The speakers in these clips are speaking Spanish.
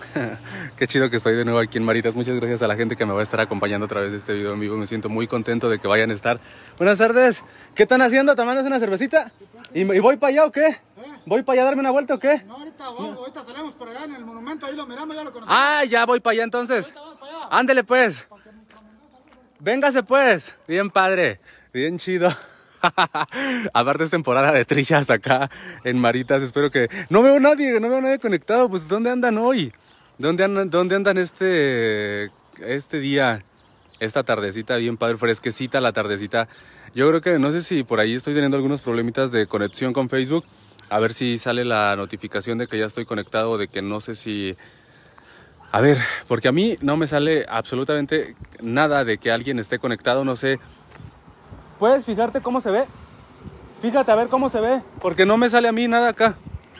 Qué chido que estoy de nuevo aquí en Maritas. Muchas gracias a la gente que me va a estar acompañando a través de este video en vivo. Me siento muy contento de que vayan a estar. Buenas tardes. ¿Qué están haciendo? ¿Tomándose una cervecita? ¿Y voy para allá o qué? ¿Voy para allá a darme una vuelta o qué? No, ahorita salimos por allá en el monumento, ahí lo miramos, ya lo conocemos. Ah, ya voy para allá entonces. Para allá. Ándele pues. Véngase pues. Bien padre. Bien chido. Aparte es temporada de trillas acá en Maritas. Espero que... No veo nadie conectado. Pues ¿dónde andan hoy? ¿Dónde andan este día? Esta tardecita bien padre, fresquecita la tardecita. Yo creo que no sé si por ahí estoy teniendo algunos problemitas de conexión con Facebook. A ver si sale la notificación de que ya estoy conectado o de que no sé si... A ver, porque a mí no me sale absolutamente nada de que alguien esté conectado, no sé. ¿Puedes fijarte cómo se ve? Fíjate a ver cómo se ve, porque no me sale a mí nada acá.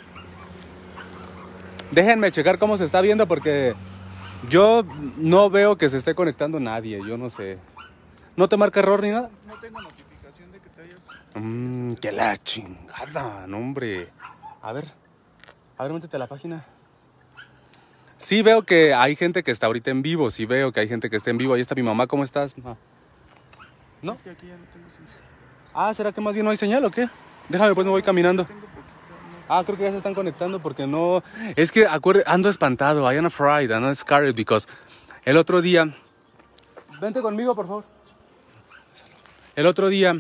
Déjenme checar cómo se está viendo porque yo no veo que se esté conectando nadie, yo no sé. ¿No te marca error ni nada? No tengo notificación de que te hayas... Que la chingada, no hombre. A ver, métete a la página. Sí veo que hay gente que está ahorita en vivo, sí veo que hay gente que está en vivo. Ahí está mi mamá, ¿cómo estás? ¿No? Es que aquí ya no tengo señal. Ah, ¿será que más bien no hay señal o qué? Déjame, pues me voy caminando. Tengo poquito, Ah, creo que ya se están conectando porque no... Es que, ando espantado, I am afraid, I'm scared because... El otro día... Vente conmigo, por favor. El otro día,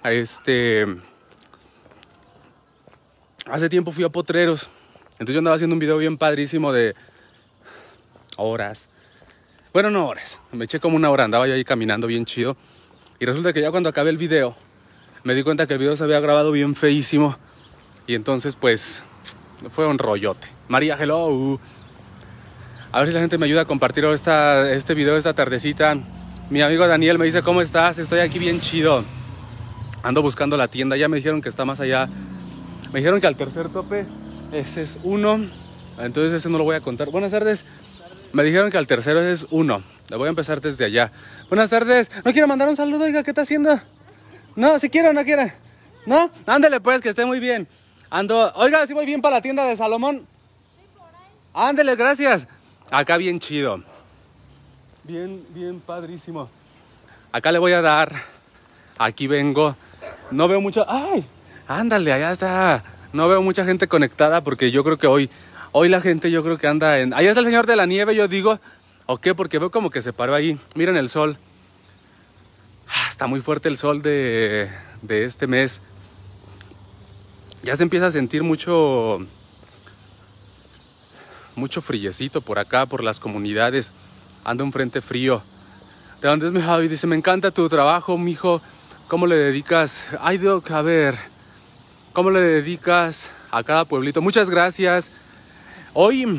hace tiempo fui a Potreros. Entonces yo andaba haciendo un video bien padrísimo de... horas. Bueno, no horas. Me eché como una hora, andaba yo ahí caminando bien chido. Y resulta que ya cuando acabé el video, me di cuenta que el video se había grabado bien feísimo. Y entonces, pues, fue un rollote. María, hello. A ver si la gente me ayuda a compartir este video esta tardecita. Mi amigo Daniel me dice, ¿cómo estás? Estoy aquí bien chido. Ando buscando la tienda. Ya me dijeron que está más allá. Me dijeron que al tercer tope, ese es 1. Entonces ese no lo voy a contar. Buenas tardes. Me dijeron que al tercero es 1. Le voy a empezar desde allá. Buenas tardes. ¿No quiere mandar un saludo? Oiga, ¿qué está haciendo? No, si quiere o no quiere. ¿No? Ándele pues, que esté muy bien. Oiga, si voy bien para la tienda de Salomón. Ándele, gracias. Acá bien chido. Bien padrísimo. Acá le voy a dar. Aquí vengo. No veo mucho. ¡Ay! Ándale, allá está. No veo mucha gente conectada porque yo creo que hoy la gente yo creo que anda en... Allá está el señor de la nieve, yo digo. ¿O qué? Porque veo como que se paró ahí. Miren el sol. Está muy fuerte el sol de este mes. Ya se empieza a sentir mucho friecito por acá, por las comunidades. Anda un frente frío. ¿De dónde es mi Javi? Dice, me encanta tu trabajo, mijo. ¿Cómo le dedicas? Ay, Doc, a ver. ¿Cómo le dedicas a cada pueblito? Muchas gracias. Hoy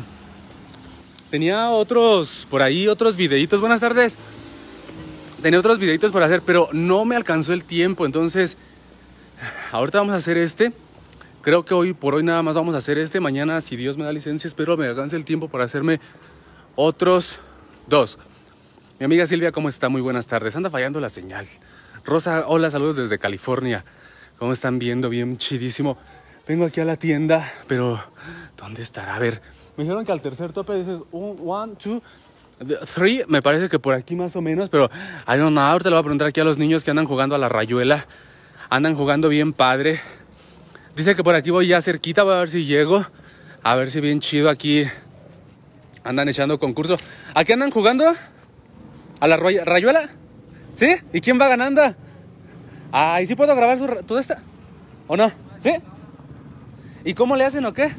tenía otros videitos. Buenas tardes. Tenía otros videitos por hacer, pero no me alcanzó el tiempo. Entonces, ahorita vamos a hacer este. Creo que por hoy nada más vamos a hacer este. Mañana, si Dios me da licencia, espero me alcance el tiempo para hacerme otros 2. Mi amiga Silvia, ¿cómo está? Muy buenas tardes. Anda fallando la señal. Rosa, hola, saludos desde California. ¿Cómo están viendo? Bien chidísimo. Vengo aquí a la tienda, pero ¿dónde estará? A ver, me dijeron que al tercer tope dices 1, 2, 3. Me parece que por aquí más o menos, pero I don't know. Ahorita le voy a preguntar aquí a los niños que andan jugando a la rayuela. Andan jugando bien padre. Dice que por aquí voy ya cerquita, voy a ver si llego. A ver si bien chido aquí andan echando concurso. ¿Aquí andan jugando? ¿A la rayuela? ¿Sí? ¿Y quién va ganando? Ay, ¿sí puedo grabar toda esta? ¿O no? ¿Sí? ¿Y cómo le hacen o qué?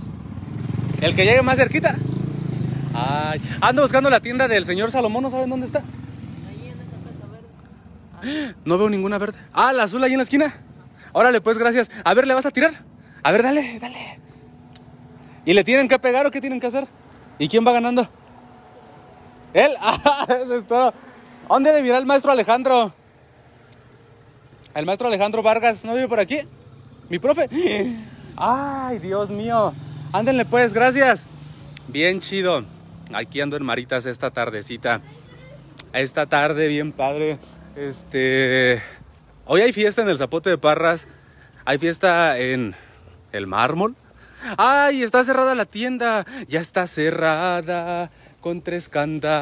¿El que llegue más cerquita? Ay, ando buscando la tienda del señor Salomón, ¿no saben dónde está? Ahí en esa casa verde. No veo ninguna verde. Ah, la azul ahí en la esquina. Órale, pues, gracias. A ver, ¿le vas a tirar? A ver, dale. ¿Y le tienen que pegar o qué tienen que hacer? ¿Y quién va ganando? ¿Él? Ah, eso es todo. ¿Dónde vivirá el maestro Alejandro? El maestro Alejandro Vargas, ¿no vive por aquí? ¿Mi profe? Ay, Dios mío. Ándenle pues, gracias. Bien chido. Aquí ando en Maritas esta tardecita. Esta tarde, bien padre. Hoy hay fiesta en el Zapote de Parras. Hay fiesta en el Mármol. ¡Ay, está cerrada la tienda! Ya está cerrada con 3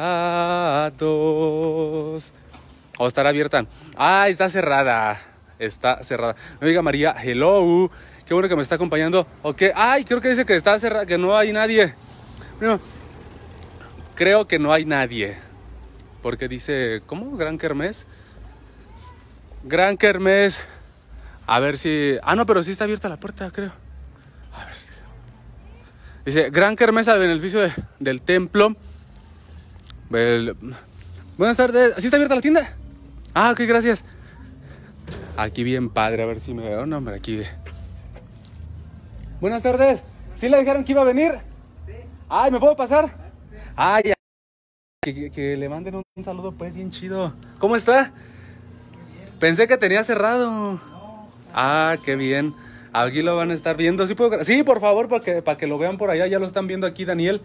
candados. ¿O estará abierta? ¡Ay, está cerrada! Está cerrada. Mi amiga María, hello. Qué bueno que me está acompañando. Ok, ay, creo que dice que está cerrada, que no hay nadie. Bueno, creo que no hay nadie. Porque dice, ¿cómo? Gran Kermés. Gran Kermés. A ver si... Ah, no, pero sí está abierta la puerta, creo. A ver. Dice, Gran Kermés al beneficio del templo. Buenas tardes. ¿Sí está abierta la tienda? Ah, ok, gracias. Aquí bien padre, a ver si me veo. No, hombre, aquí. Buenas tardes. ¿Sí le dijeron que iba a venir? Sí. Ay, ¿me puedo pasar? Ay, ya. Que le manden un saludo, pues, bien chido. ¿Cómo está? Pensé que tenía cerrado. Ah, qué bien. Aquí lo van a estar viendo. ¿Sí, sí, por favor, para que lo vean por allá. Ya lo están viendo aquí, Daniel.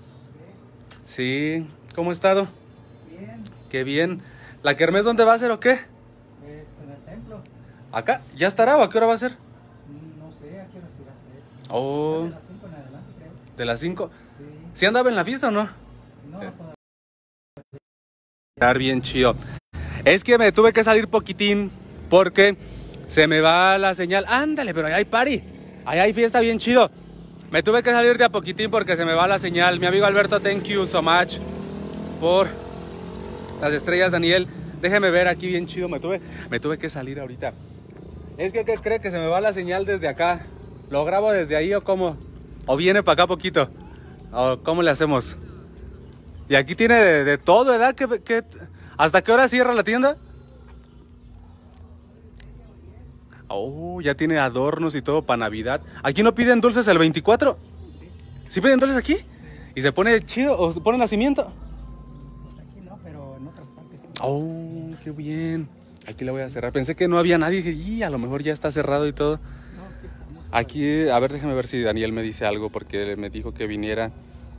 Sí. ¿Cómo ha estado? Bien. Qué bien. ¿La kermés dónde va a ser o qué? En el templo. ¿Acá? ¿Ya estará o a qué hora va a ser? No sé, ¿a qué hora se va a hacer? Oh. De las 5 en adelante, creo. ¿De las 5? Sí. ¿Sí andaba en la fiesta o no? No, todavía. Estar bien chido. Es que me tuve que salir poquitín porque se me va la señal. Ándale, pero allá hay party. Allá hay fiesta bien chido. Me tuve que salir de a poquitín porque se me va la señal. Mi amigo Alberto, thank you so much por las estrellas, Daniel. Déjeme ver aquí bien chido. Me tuve que salir ahorita. Es que, ¿qué cree? Que se me va la señal desde acá. ¿Lo grabo desde ahí o cómo? ¿O viene para acá poquito? ¿O cómo le hacemos? Y aquí tiene de todo, ¿verdad? ¿Hasta qué hora cierra la tienda? Oh, ya tiene adornos y todo para Navidad. ¿Aquí no piden dulces el 24? ¿Sí piden dulces aquí? ¿Y se pone chido o se pone nacimiento? Pues aquí no, pero en otras partes sí. Oh, qué bien. Aquí la voy a cerrar. Pensé que no había nadie. Dije, y a lo mejor ya está cerrado y todo. No, aquí estamos. Aquí, a ver, déjame ver si Daniel me dice algo porque me dijo que viniera.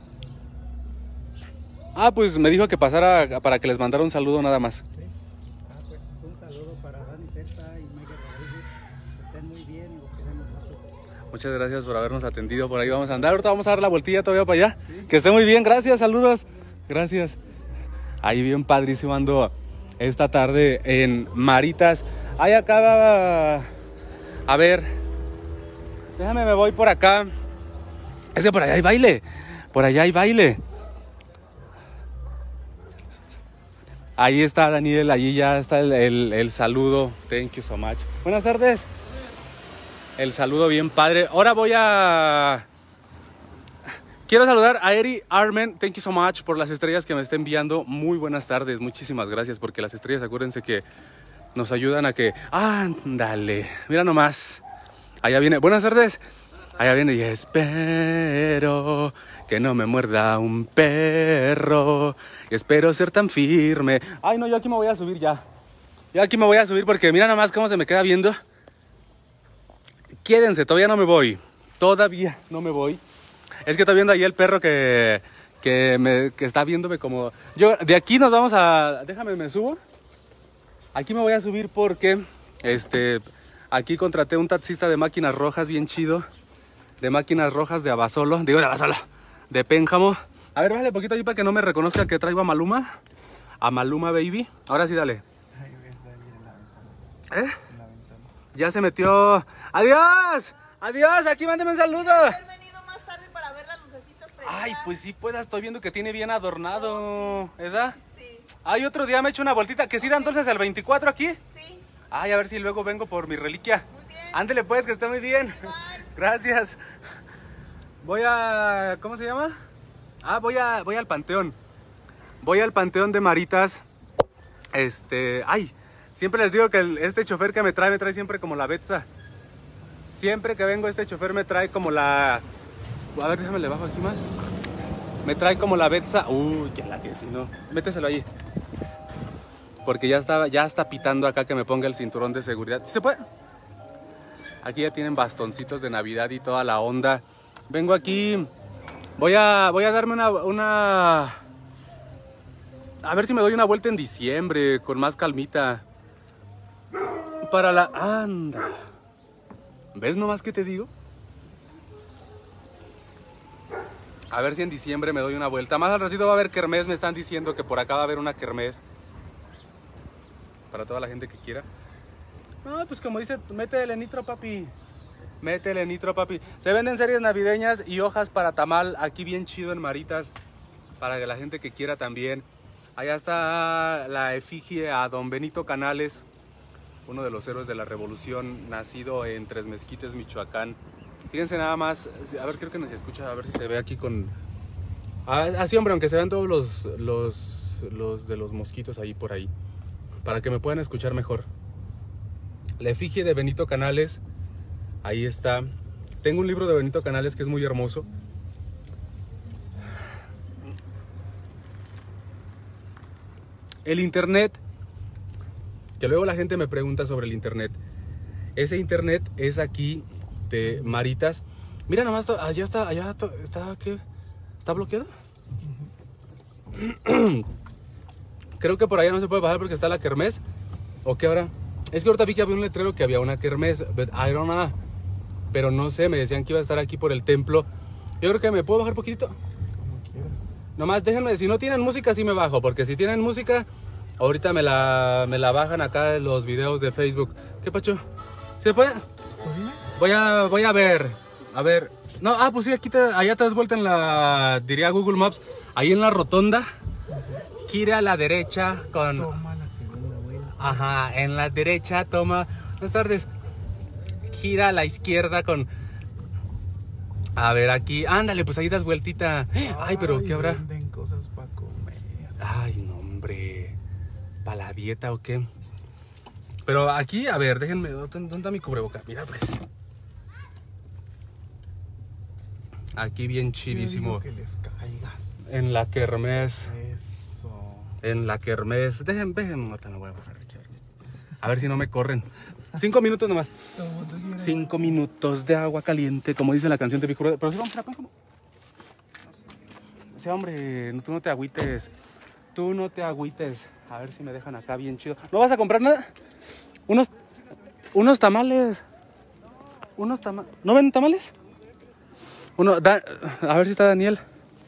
Ah, pues me dijo que pasara para que les mandara un saludo nada más. Sí. Ah, pues un saludo para Dani Zeta y Miguel Rodríguez. Que estén muy bien y los queremos mucho. Muchas gracias por habernos atendido. Por ahí vamos a andar. Ahorita vamos a dar la vueltilla todavía para allá. ¿Sí? Que esté muy bien. Gracias, saludos. Gracias. Ahí bien padrísimo ando esta tarde en Maritas. Ahí acá. A ver. Déjame, me voy por acá. Es que por allá hay baile. Por allá hay baile. Ahí está Daniel, allí ya está el saludo. Thank you so much. Buenas tardes. El saludo bien padre. Ahora quiero saludar a Eri Armen. Thank you so much por las estrellas que me está enviando. Muy buenas tardes. Muchísimas gracias porque las estrellas, acuérdense que nos ayudan a que... Ándale. Mira nomás. Allá viene. Buenas tardes. Allá viene. Y espero que no me muerda un perro. Y espero ser tan firme. Ay, no, yo aquí me voy a subir ya. Yo aquí me voy a subir porque mira nomás cómo se me queda viendo. Quédense, todavía no me voy. Todavía no me voy. Es que está viendo ahí el perro que está viéndome como... Yo, de aquí nos vamos a... Déjame, me subo. Aquí me voy a subir porque... Aquí contraté un taxista de máquinas rojas bien chido. De máquinas rojas de Abasolo. Digo de Abasolo. De Pénjamo. A ver, bájale poquito ahí para que no me reconozca que traigo a Maluma. A Maluma, baby. Ahora sí, dale. ¿Eh? Ya se metió. ¡Adiós! ¡Adiós! Aquí mándeme un saludo. Haber venido más tarde para ver las lucecitas prendidas. Ay, pues sí, pues estoy viendo que tiene bien adornado, ¿verdad? Sí. Ay, otro día me echo una vueltita. ¿Que sí dan entonces el 24 aquí? Sí. Ay, a ver si luego vengo por mi reliquia. Muy bien. Ándele pues, que esté muy bien. Igual. Gracias. Voy a... ¿Cómo se llama? Ah, voy al Panteón. Voy al Panteón de Maritas. Ay, siempre les digo que este chofer que me trae siempre como la Betsa. Siempre que vengo este chofer me trae como la... A ver, déjame le bajo aquí más. Me trae como la Betsa. Uy, qué la que si no. Méteselo ahí. Porque ya está pitando acá que me ponga el cinturón de seguridad. ¿Sí se puede? Aquí ya tienen bastoncitos de Navidad y toda la onda. Vengo aquí. Voy a darme una... A ver si me doy una vuelta en diciembre con más calmita. Para la... Anda. ¿Ves nomás que te digo? A ver si en diciembre me doy una vuelta. Más al ratito va a haber kermés, me están diciendo que por acá va a haber una kermés. Para toda la gente que quiera. No, pues como dice, métele nitro, papi. Métele nitro, papi. Se venden series navideñas y hojas para tamal aquí bien chido en Maritas. Para que la gente que quiera también. Allá está la efigie a don Benito Canales, uno de los héroes de la revolución, nacido en Tres Mezquites, Michoacán. Fíjense nada más, a ver, creo que nos escucha, a ver si se ve aquí con... Así, hombre, aunque se vean todos los de los mosquitos ahí por ahí, para que me puedan escuchar mejor. La efigie de Benito Canales, ahí está. Tengo un libro de Benito Canales que es muy hermoso. El internet, que luego la gente me pregunta sobre el internet. Ese internet es aquí de Maritas. Mira nomás, allá está, ¿qué? ¿Está bloqueado? Creo que por allá no se puede bajar porque está la kermés. ¿O qué ahora? Es que ahorita vi que había un letrero que había una kermés, but I don't know. Pero no sé, me decían que iba a estar aquí por el templo. Yo creo que me puedo bajar poquitito. Como quieras. Nomás déjenme, si no tienen música sí me bajo, porque si tienen música, ahorita me la bajan acá en los videos de Facebook. ¿Qué pacho? ¿Se puede? Voy a ver. A ver. No, pues sí, allá te das vuelta en la, diría Google Maps, ahí en la rotonda. Gira a la derecha con... Toma la segunda vuelta. Ajá, en la derecha toma... Buenas tardes. Gira a la izquierda con... A ver, aquí, ándale, pues ahí das vueltita. Ay, pero ¿qué habrá? Venden cosas para comer. Ay, no, hombre. ¿Para la dieta o qué? Pero aquí, a ver, déjenme, ¿dónde está mi cubreboca? Mira, pues. Aquí bien chidísimo. Yo digo que les caigas. En la kermés. Eso. En la kermés. Déjenme, ahorita me voy a bajar aquí. A ver si no me corren. 5 minutos nomás. 5 minutos de agua caliente, como dice la canción de Picuro. Pero sí, vamos a la ¿cómo? Sí, hombre, tú no te agüites. Tú no te agüites. A ver si me dejan acá bien chido. ¿No vas a comprar nada? Unos tamales. ¿No venden tamales? A ver si está Daniel.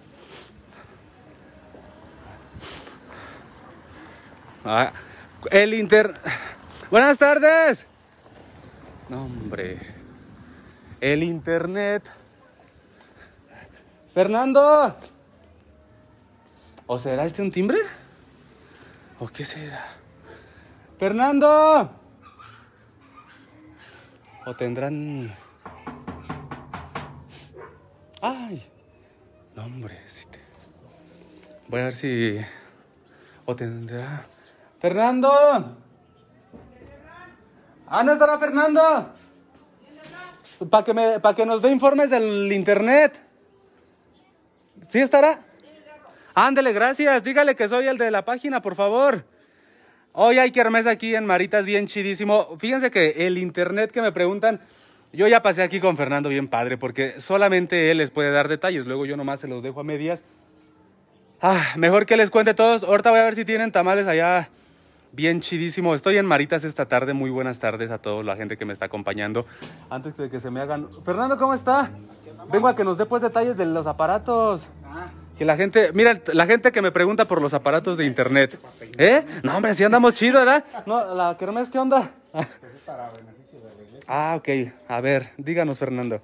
Buenas tardes. No, hombre. El internet. Fernando. ¿O será este un timbre? ¿O qué será? Fernando. ¿O tendrán... Ay. No, hombre. Voy a ver si... ¿O tendrá... Fernando. ¿No estará Fernando? Para que nos dé informes del internet. ¿Sí estará? Ándele, gracias. Dígale que soy el de la página, por favor. Hoy hay kermés aquí en Maritas, bien chidísimo. Fíjense que el internet que me preguntan, yo ya pasé aquí con Fernando bien padre, porque solamente él les puede dar detalles. Luego yo nomás se los dejo a medias. Mejor que les cuente todos. Ahorita voy a ver si tienen tamales allá. Bien chidísimo. Estoy en Maritas esta tarde. Muy buenas tardes a toda la gente que me está acompañando. Antes de que se me hagan... Fernando, ¿cómo está? Vengo a que nos dé pues detalles de los aparatos. Que la gente... Mira, la gente que me pregunta por los aparatos de internet. No, hombre, sí andamos chido, ¿verdad? No, la kermés, ¿qué onda? Pues es para beneficio de la iglesia. Ok. A ver, díganos, Fernando.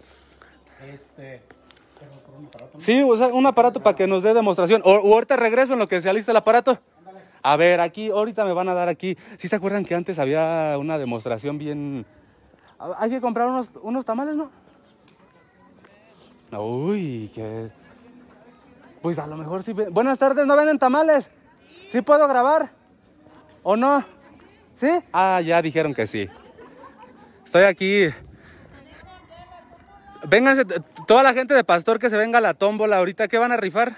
Tengo por un aparato, ¿no? Sí, o sea, un aparato para que nos dé demostración. O ahorita regreso en lo que se alista el aparato. A ver, aquí, ahorita me van a dar aquí. ¿Sí se acuerdan que antes había una demostración bien... Hay que comprar unos tamales, ¿no? Uy, qué... Pues a lo mejor sí... Buenas tardes, ¿no venden tamales? ¿Sí puedo grabar? ¿O no? ¿Sí? Ya dijeron que sí. Estoy aquí. Vénganse, toda la gente de Pastor que se venga a la tómbola ahorita. ¿Qué van a rifar?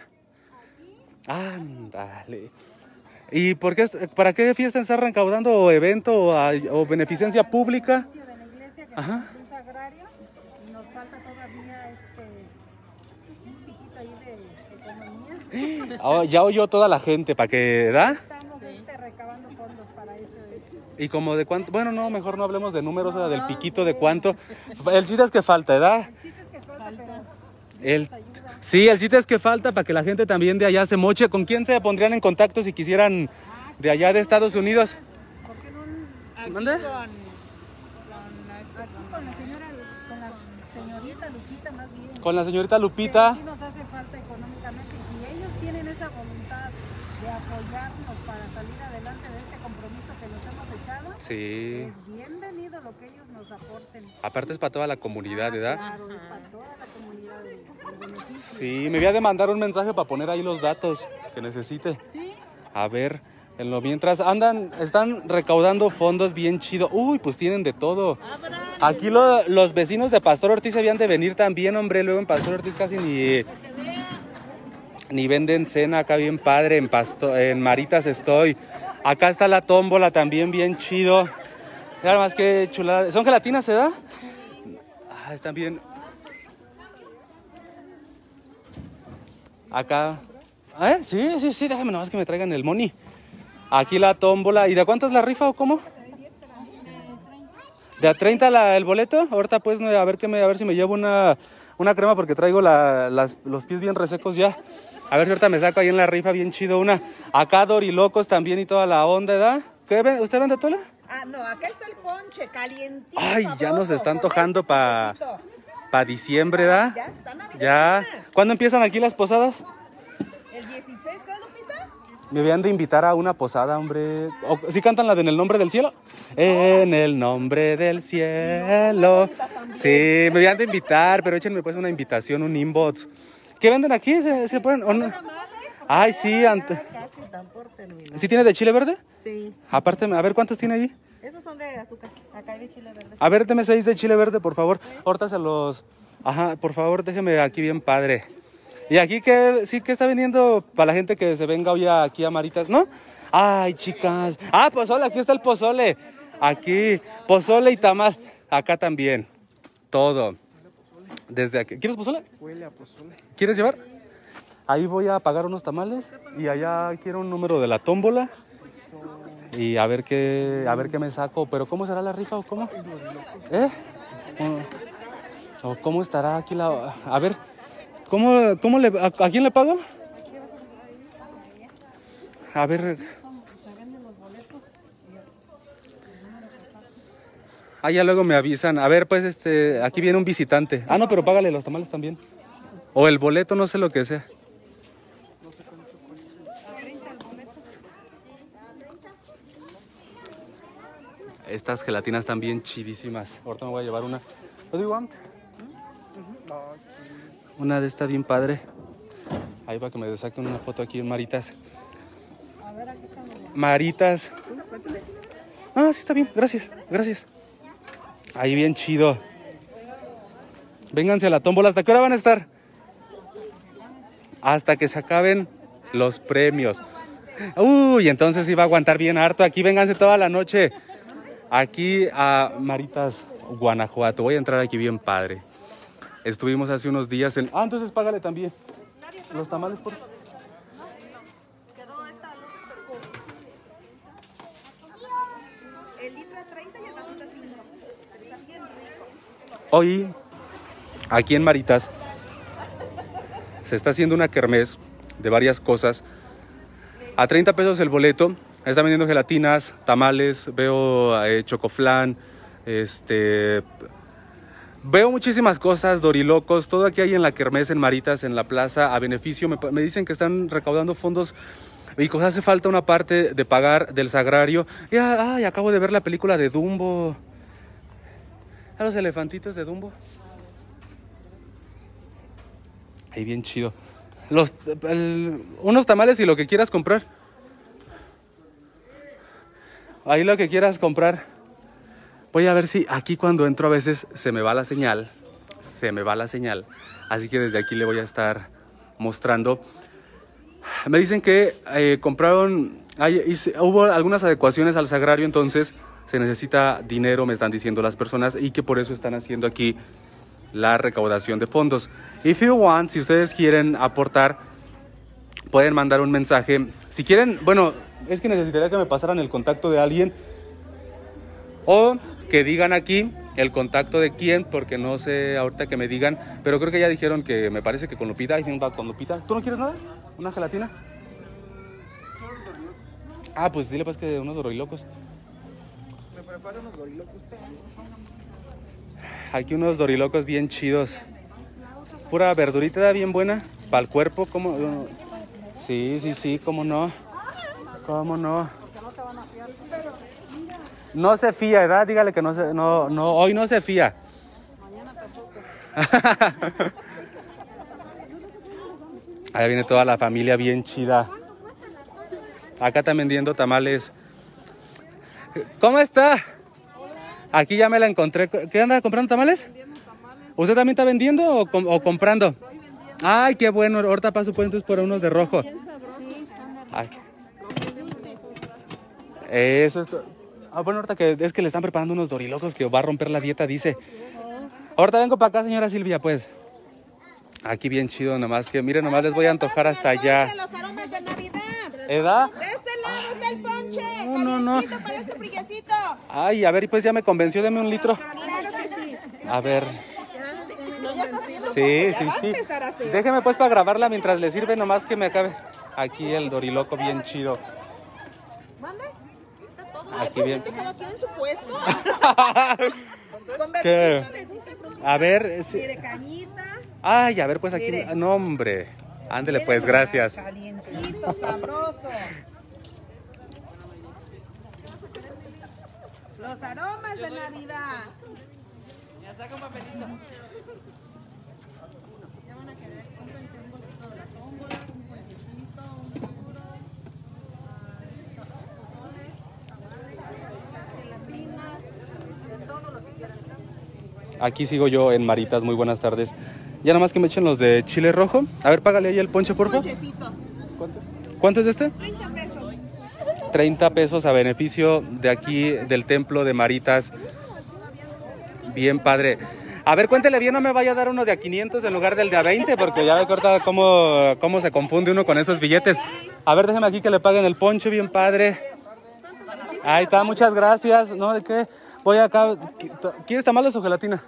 Ándale. ¿Y para qué fiesta están recaudando o evento o beneficencia pública? De la iglesia que Ajá. es un sagrario y nos falta todavía un piquito ahí de economía. Ya oyó toda la gente, ¿para qué da? Estamos recabando fondos para eso. ¿Y como de cuánto? Bueno, no, mejor no hablemos de números, o sea, del piquito de cuánto. El chiste es que falta, ¿verdad? El chiste es que falta, pero El, sí, el chiste es que falta para que la gente también de allá se moche. ¿Con quién se pondrían en contacto si quisieran de allá de Estados Unidos? ¿Por qué no? Aquí ¿Mande? con Aquí con la señora, con la señorita Lupita más bien. Con la señorita Que Lupita. sí nos hace falta económicamente. Y si ellos tienen esa voluntad de apoyarnos para salir adelante de este compromiso que nos hemos echado, Sí. es bienvenido lo que ellos nos aporten. Aparte es para toda la comunidad, ¿verdad? Claro, es para toda la comunidad de beneficio. Sí, me voy a mandar un mensaje para poner ahí los datos que necesite. A ver, en lo mientras están recaudando fondos bien chido. Uy, pues tienen de todo. Aquí los vecinos de Pastor Ortiz habían de venir también, hombre. Luego en Pastor Ortiz casi ni venden cena, acá bien padre. En Maritas estoy. Acá está la tómbola también bien chido. Mira más que chulada. ¿Son gelatinas, se da? Ah, están bien. Acá. Sí, déjame nomás que me traigan el money. Aquí la tómbola. ¿Y de cuánto es la rifa o cómo? ¿De a 30 el boleto? Ahorita pues a ver si me llevo una crema porque traigo los pies bien resecos ya. A ver si ahorita me saco ahí en la rifa bien chido una. Acá Dorilocos también y toda la onda, ¿verdad? ¿Usted vende tola? Ah, no, acá está el ponche, calientito. Ay, ya nos sabroso, están con tocando este para cafecito. diciembre, ¿verdad? Ya está Navidad. Ya. ¿Cuándo empiezan aquí las posadas? El 16, ¿qué, Lupita? Me habían de invitar a una posada, hombre. ¿Sí cantan la de En el nombre del cielo? En el nombre del cielo. Sí, me habían de invitar, pero échenme pues una invitación, un inbox. ¿Qué venden aquí? ¿Se pueden? ¿O no? Ay, sí. Casi están por terminar. ¿Sí tiene de chile verde? Sí, Aparte, a ver, ¿cuántos tiene allí? esos son de azúcar. Acá hay de chile verde. A ver, deme 6 de chile verde, por favor. Ahorita se los... Ajá, por favor, déjeme aquí bien padre. ¿Y aquí qué está vendiendo para la gente que se venga hoy aquí a Maritas, no? Ay, chicas. Ah, pozole, aquí está el pozole. Aquí, pozole y tamal. Acá también. Todo. Desde aquí. ¿Quieres pozole? Huele a pozole. ¿Quieres llevar? Ahí voy a pagar unos tamales y allá quiero un número de la tómbola. Y a ver qué me saco. Pero ¿cómo será la rifa o cómo? ¿Eh? ¿O cómo estará aquí la... A ver, ¿a quién le pago? A ver... Ah, ya luego me avisan. A ver, pues, aquí viene un visitante. Ah, no, pero págale los tamales también. O el boleto, no sé lo que sea. Estas gelatinas están bien chidísimas. Ahorita me voy a llevar una. What do you want? Una de esta bien padre. Ahí para que me saquen una foto aquí en Maritas. Maritas. Ah, sí está bien. Gracias. Ahí bien chido. Vénganse a la tómbola. ¿Hasta qué hora van a estar? Hasta que se acaben los premios. Uy, entonces sí va a aguantar bien harto. Aquí vénganse toda la noche. Aquí a Maritas, Guanajuato. Voy a entrar aquí bien padre. Estuvimos hace unos días en... Ah, entonces págale también. Los tamales, por favor. El litro a 30 y el vasito a 5. Está bien rico. Hoy, aquí en Maritas, se está haciendo una kermés de varias cosas. A 30 pesos el boleto. Están vendiendo gelatinas, tamales, veo chocoflán, veo muchísimas cosas, dorilocos, todo aquí hay en la kermés en Maritas, en la plaza, a beneficio. Me dicen que están recaudando fondos y pues hace falta una parte de pagar del sagrario. Y acabo de ver la película de Dumbo. A los elefantitos de Dumbo. Ahí bien chido. Unos tamales y lo que quieras comprar. Ahí lo que quieras comprar. Voy a ver si aquí cuando entro a veces se me va la señal. Así que desde aquí le voy a estar mostrando. Me dicen que hubo algunas adecuaciones al sagrario, entonces se necesita dinero, me están diciendo las personas, y que por eso están haciendo aquí la recaudación de fondos. Si ustedes quieren aportar, pueden mandar un mensaje. Si quieren, bueno, es que necesitaría que me pasaran el contacto de alguien o que digan aquí el contacto de quién, porque no sé ahorita que me digan, pero creo que ya dijeron que me parece que con Lupita, ahí va con Lupita. ¿Tú no quieres nada? ¿Una gelatina? Ah, pues dile pues que unos dorilocos. Me preparo unos dorilocos. Aquí unos dorilocos bien chidos. Pura verdurita bien buena, para el cuerpo, como... Sí, sí, sí, cómo no. ¿Cómo no? No se fía, ¿verdad? Dígale que no, hoy no se fía. Mañana tampoco. Ahí viene toda la familia bien chida. Acá están vendiendo tamales. ¿Cómo está? Aquí ya me la encontré. ¿Qué anda comprando tamales? ¿Usted también está vendiendo o comprando? Ay, qué bueno. Ahorita paso pues entonces por unos de rojo. Ay. Eso es. Bueno, ahorita que es que le están preparando unos dorilocos que va a romper la dieta, dice. Ahorita vengo para acá, señora Silvia, pues. Aquí bien chido, nomás que, miren, nomás les voy a antojar hasta allá. Los aromas de Navidad. ¿Edad? De este lado está el ponche. No. Calientito para este frillecito. Ay, a ver, pues ya me convenció, deme un litro. Claro que sí. A ver. No, ya está haciendo Sí, poco, sí, ya va a sí. empezar a hacer. Déjeme pues para grabarla mientras le sirve, nomás que me acabe. Aquí el doriloco bien chido. ¿Mande? Aquí bien. ¿Cada quien en su puesto? Con ¿Qué? verdurita le dice frutita. A ver, sí. Mire, cañita. Ay, a ver, pues aquí. Mire. No, hombre. Ándele, Mire pues, nomás, gracias. Calientito, sabroso. Los aromas de Navidad. Aquí sigo yo en Maritas, muy buenas tardes. Ya nomás que me echen los de chile rojo. A ver, págale ahí el ponche, por favor. Ponchecito. ¿Cuánto es este? 30 pesos. 30 pesos a beneficio de aquí, del templo de Maritas. Bien padre. A ver, cuéntele bien, no me vaya a dar uno de a 500 en lugar del de a 20, porque ya ve que ahorita cómo se confunde uno con esos billetes. A ver, déjeme aquí que le paguen el ponche, bien padre. Ahí está, muchas gracias. ¿No? ¿De qué? Voy acá. ¿Quieres tamales o gelatina?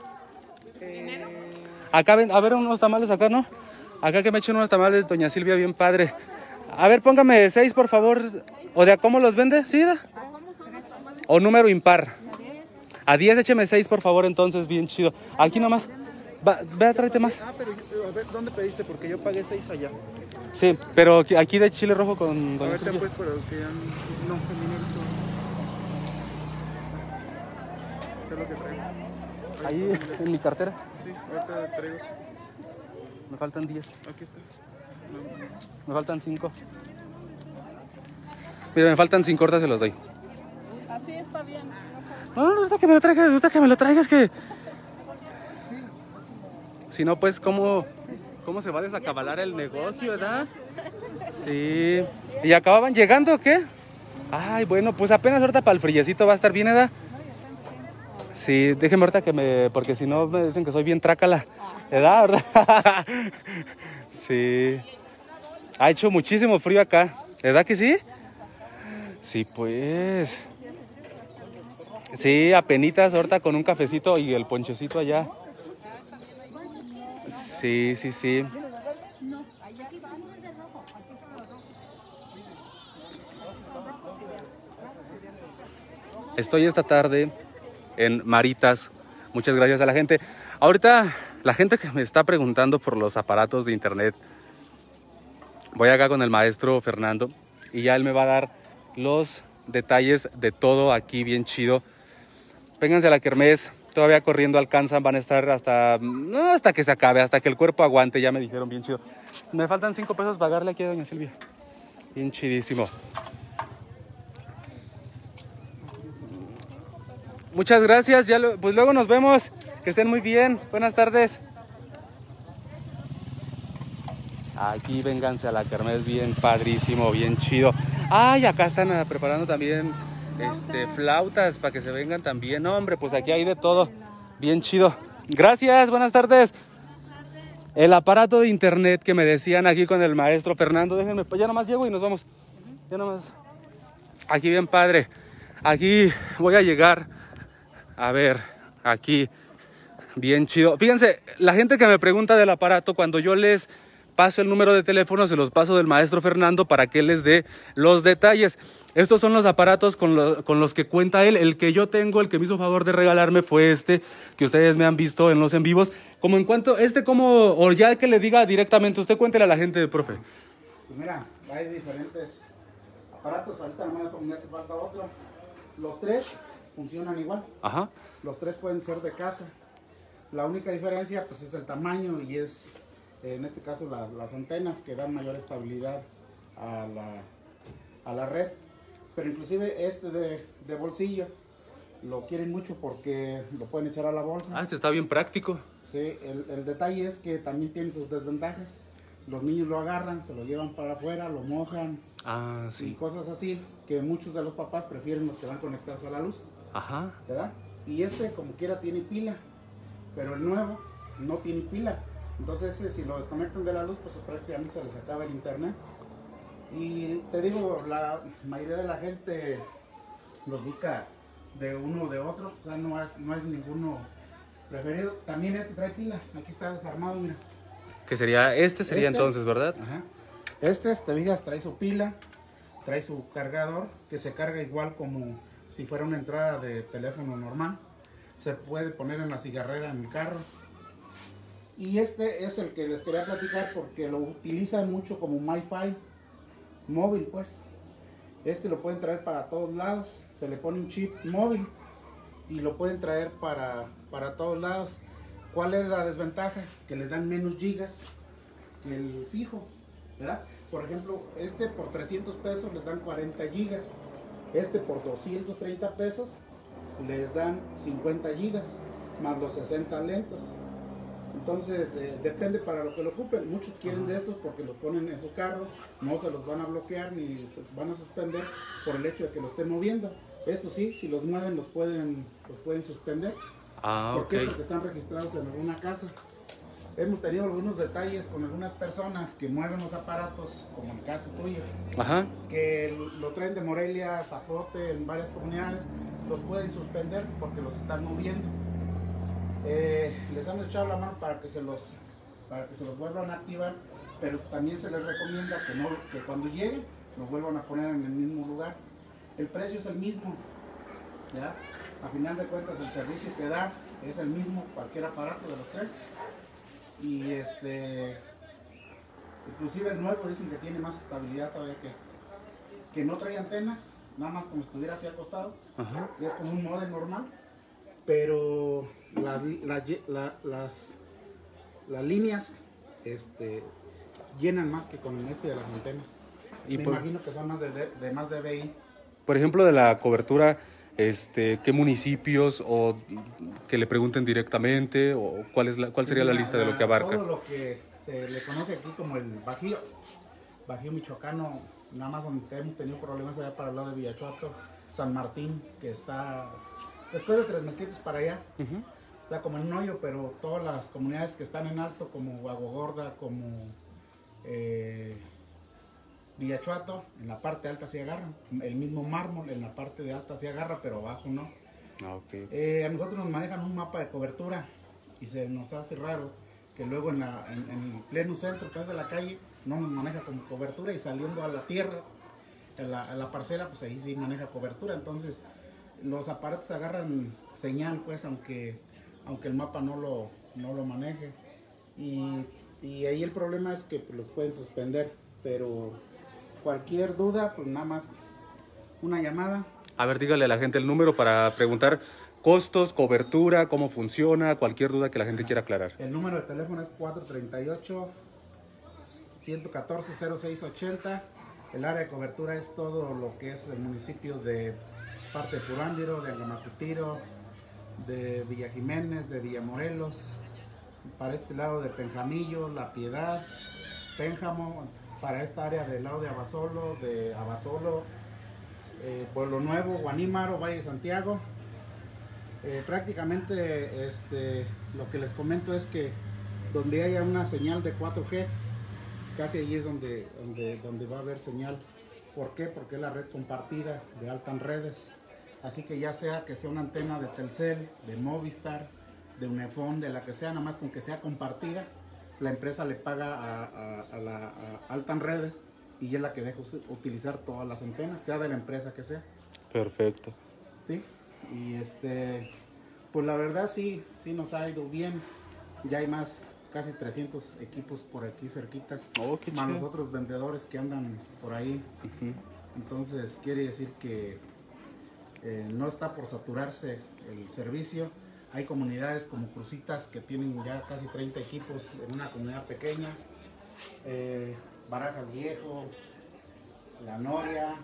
Acá, a ver, unos tamales acá, ¿no? Acá que me echen unos tamales, doña Silvia, bien padre. A ver, póngame 6, por favor. ¿O de a cómo los vende? ¿Sí? Da? ¿O número impar? A 10, écheme 6, por favor, entonces, bien chido. Aquí nomás. Ve, tráete más. Ah, pero a ver, ¿dónde pediste? Porque yo pagué 6 allá. Sí, pero aquí de chile rojo con A doña ver, Silvia. pues, pero que ya no, el dinero es todo. ¿Qué es lo que traigo? Ahí, en mi cartera. Sí, ahorita traigo. Me faltan 10. Aquí está. Me faltan 5. Mira, me faltan 5, ahorita se los doy. Así está bien. No, ahorita que me lo traigas, ahorita que me lo traigas, que... Si no, pues, ¿cómo se va a desacabalar el negocio, verdad? Sí. ¿Y acababan llegando o qué? Ay, bueno, pues apenas ahorita para el frillecito va a estar bien, ¿verdad? Sí, déjenme ahorita porque si no me dicen que soy bien trácala, ¿verdad? ¿Verdad? Sí. Ha hecho muchísimo frío acá, ¿verdad que sí? Sí, pues. Sí, apenitas ahorita con un cafecito y el ponchecito allá. Sí, sí, sí. Estoy esta tarde en Maritas. Muchas gracias a la gente. Ahorita, la gente que me está preguntando por los aparatos de internet, voy acá con el maestro Fernando y ya él me va a dar los detalles de todo aquí bien chido. Vénganse a la kermés, todavía corriendo alcanzan, van a estar hasta que se acabe, hasta que el cuerpo aguante, ya me dijeron bien chido. Me faltan 5 pesos para pagarle aquí a doña Silvia. Bien chidísimo. Muchas gracias, pues luego nos vemos, que estén muy bien, buenas tardes. Aquí vénganse a la kermés, bien padrísimo, bien chido. Ay, acá están preparando también flautas para que se vengan también. No, hombre, pues aquí hay de todo, bien chido. Gracias, buenas tardes. El aparato de internet que me decían aquí con el maestro Fernando, déjenme, ya nomás llego y nos vamos. Ya nomás. Aquí bien padre. Aquí voy a llegar. A ver, aquí, bien chido. Fíjense, la gente que me pregunta del aparato, cuando yo les paso el número de teléfono, se los paso del maestro Fernando para que él les dé los detalles. Estos son los aparatos con los que cuenta él. El que yo tengo, el que me hizo favor de regalarme fue este, que ustedes me han visto en los en vivos. Como en cuanto, o ya que le diga directamente, usted cuéntele a la gente, profe. Pues mira, hay diferentes aparatos, ahorita nomás me hace falta otro. Los tres funcionan igual. Ajá. Los tres pueden ser de casa. La única diferencia pues es el tamaño y es, en este caso, las antenas que dan mayor estabilidad a la red. Pero inclusive este de bolsillo lo quieren mucho porque lo pueden echar a la bolsa. Ah, este está bien práctico. Sí, el detalle es que también tiene sus desventajas. Los niños lo agarran, se lo llevan para afuera, lo mojan. Ah, Y sí. cosas así, que muchos de los papás prefieren los que van conectados a la luz, Ajá. ¿verdad? Y este como quiera tiene pila, pero el nuevo no tiene pila. Entonces si lo desconectan de la luz, pues prácticamente se les acaba el internet. Y te digo, la mayoría de la gente los busca de uno o de otro, o sea, no es ninguno preferido. También este trae pila, aquí está desarmado, mira. Que sería, este sería entonces, ¿verdad? Ajá. Este, te fijas, trae su pila, trae su cargador, que se carga igual como si fuera una entrada de teléfono normal. Se puede poner en la cigarrera en el carro. Y este es el que les quería platicar porque lo utilizan mucho como MiFi móvil, pues. Este lo pueden traer para todos lados, se le pone un chip móvil y lo pueden traer para todos lados. ¿Cuál es la desventaja? Que les dan menos gigas que el fijo, ¿verdad? Por ejemplo, este por 300 pesos les dan 40 gigas. Este por 230 pesos les dan 50 gigas, más los 60 lentos. Entonces, depende para lo que lo ocupen. Muchos quieren de estos porque los ponen en su carro, no se los van a bloquear ni se van a suspender por el hecho de que los estén moviendo. Estos sí, si los mueven los pueden suspender. Ah, ¿Por ok. qué? Porque están registrados en alguna casa. Hemos tenido algunos detalles con algunas personas que mueven los aparatos, como el caso tuyo, Ajá. que lo traen de Morelia, Zapote, en varias comunidades, los pueden suspender porque los están moviendo. Les hemos echado la mano para que se los vuelvan a activar, pero también se les recomienda que cuando lleguen lo vuelvan a poner en el mismo lugar. El precio es el mismo, ¿ya? A final de cuentas el servicio que da es el mismo, cualquier aparato de los tres. Y inclusive el nuevo dicen que tiene más estabilidad todavía que este. Que no trae antenas, nada más como si estuviera así acostado. Ajá. Que es como un modem normal. Pero las líneas llenan más que con este de las antenas. Y Me por- imagino que son más de más dBi. Por ejemplo, de la cobertura, ¿qué municipios o que le pregunten directamente o cuál sería la lista de lo que abarca? Todo lo que se le conoce aquí como el Bajío michoacano, nada más donde hemos tenido problemas allá para el lado de Villachuato, San Martín, que está después de Tres Mezquites para allá. Ujú. Está como en un hoyo, pero todas las comunidades que están en alto, como Agua Gorda, como Villachuato, en la parte alta se agarran. El mismo Mármol, en la parte de alta se agarra, pero abajo no. Ah, ok. A nosotros nos manejan un mapa de cobertura y se nos hace raro que luego en el pleno centro, que es de la calle, no nos maneja como cobertura y saliendo a la tierra, a la parcela, pues ahí sí maneja cobertura. Entonces los aparatos agarran señal, pues, aunque el mapa no lo maneje. Y ahí el problema es que pues, los pueden suspender, pero cualquier duda, pues nada más una llamada. A ver, dígale a la gente el número para preguntar costos, cobertura, cómo funciona, cualquier duda que la gente quiera aclarar. El número de teléfono es 438-114-0680. El área de cobertura es todo lo que es el municipio de parte de Purándiro, de Angamacutiro, de Villa Jiménez, de Villamorelos, para este lado de Penjamillo, La Piedad, Pénjamo, para esta área del lado de Abasolo, Pueblo Nuevo, Guanímaro, Valle de Santiago. Prácticamente lo que les comento es que donde haya una señal de 4G, casi allí es donde va a haber señal. ¿Por qué? Porque es la red compartida de Altan Redes. Así que ya sea que sea una antena de Telcel, de Movistar, de Unifón, de la que sea, nada más con que sea compartida, la empresa le paga a Altan Redes y es la que deja utilizar todas las antenas, sea de la empresa que sea. Perfecto. Sí, y pues la verdad sí nos ha ido bien. Ya hay más, casi 300 equipos por aquí cerquitas, Oh, qué más chido. los otros vendedores que andan por ahí. Entonces quiere decir que no está por saturarse el servicio. Hay comunidades como Cruzitas que tienen ya casi 30 equipos en una comunidad pequeña. Barajas Viejo, La Noria,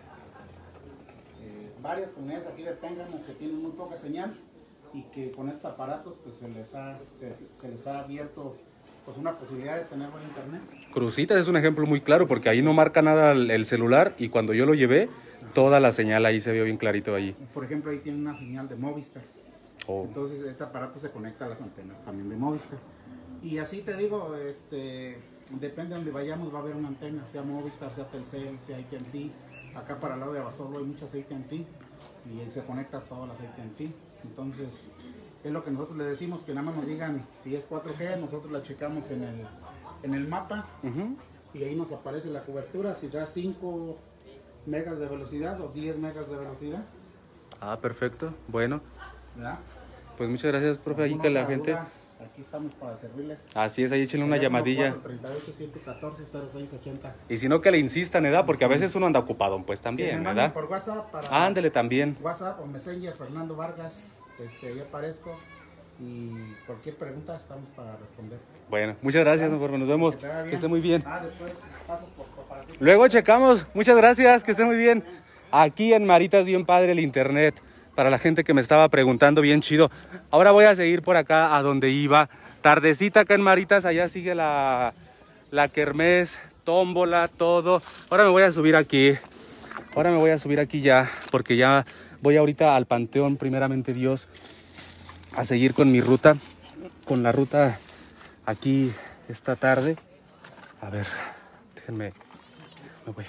varias comunidades aquí de Pénjamo que tienen muy poca señal y que con estos aparatos pues se les ha abierto pues una posibilidad de tener buen internet. Cruzitas es un ejemplo muy claro porque ahí no marca nada el celular y cuando yo lo llevé, toda la señal ahí se vio bien clarito allí. Por ejemplo, ahí tiene una señal de Movistar. Oh. Entonces este aparato se conecta a las antenas también de Movistar. Y así te digo, depende de donde vayamos va a haber una antena, sea Movistar, sea Telcel, sea AT&T. Acá para el lado de Abasolo hay muchas AT&T y se conecta a todas las AT&T. Entonces es lo que nosotros le decimos, que nada más nos digan si es 4G, nosotros la checamos en el mapa y ahí nos aparece la cobertura, si da 5 megas de velocidad o 10 megas de velocidad. Ah, perfecto. Bueno, ¿Verdad? pues muchas gracias, profe. Ahí que la gente... Aquí estamos para servirles. Así es, ahí échenle una llamadilla. 38-114-0680. Y si no, que le insistan, ¿verdad? Porque a veces uno anda ocupado, pues Que me también, manden ¿verdad? por WhatsApp para Ándele también. WhatsApp o Messenger, Fernando Vargas. Ahí aparezco. Y cualquier pregunta estamos para responder. Bueno, muchas gracias, don Jorge. Nos vemos. Que te vaya bien. Que esté muy bien. Después pasas para ti. Luego checamos. Muchas gracias, que esté muy bien. Aquí en Maritas, bien padre el internet. Para la gente que me estaba preguntando, bien chido. Ahora voy a seguir por acá a donde iba. Tardecita acá en Maritas, allá sigue la kermés, tómbola, todo. Ahora me voy a subir aquí. Ahora me voy a subir aquí ya, porque ya voy ahorita al Panteón, primeramente Dios, a seguir con mi ruta, con la ruta aquí esta tarde. A ver, déjenme, me voy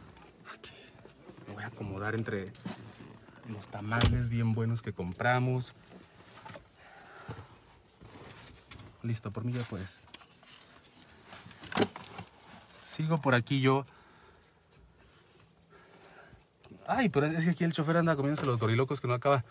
a acomodar entre los tamales bien buenos que compramos. Listo, por mí ya pues. Sigo por aquí yo. Ay, pero es que aquí el chofer anda comiéndose los dorilocos que no acaba.